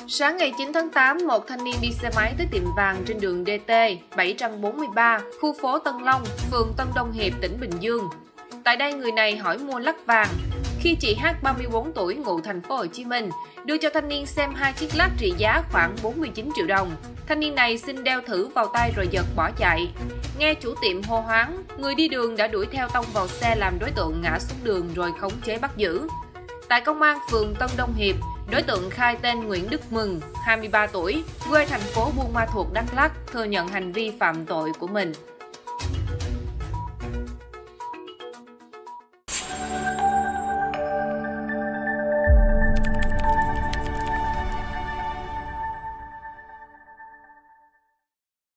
Sáng ngày 9 tháng 8, một thanh niên đi xe máy tới tiệm vàng trên đường DT 743, khu phố Tân Long, phường Tân Đông Hiệp, tỉnh Bình Dương. Tại đây, người này hỏi mua lắc vàng. Khi chị H, 34 tuổi, ngụ thành phố Hồ Chí Minh, đưa cho thanh niên xem 2 chiếc lắc trị giá khoảng 49 triệu đồng. Thanh niên này xin đeo thử vào tay rồi giật bỏ chạy. Nghe chủ tiệm hô hoáng, người đi đường đã đuổi theo tông vào xe làm đối tượng ngã xuống đường rồi khống chế bắt giữ. Tại công an phường Tân Đông Hiệp, đối tượng khai tên Nguyễn Đức Mừng, 23 tuổi, quê thành phố Buôn Ma Thuột, Đắk Lắk, thừa nhận hành vi phạm tội của mình.